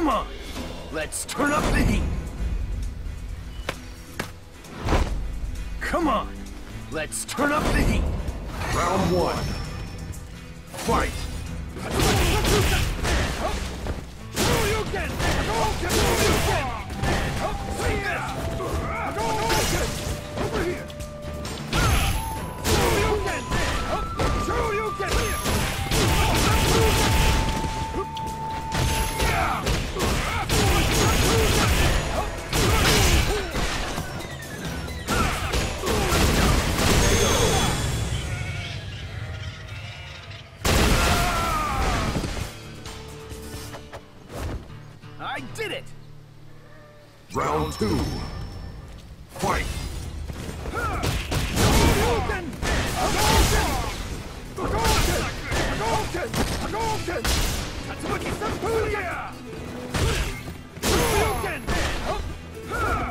on! Let's turn up the heat! Come on! Let's turn up the heat! Round one. Fight! Over here! I did it! Round two. Fight! Hadouken!